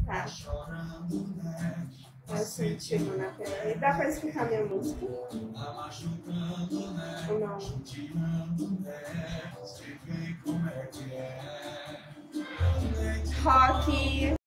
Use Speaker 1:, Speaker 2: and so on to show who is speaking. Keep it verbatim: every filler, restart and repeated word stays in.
Speaker 1: Tá. Eu sentindo na pele. Dá pra explicar minha música? Ou não? Rock.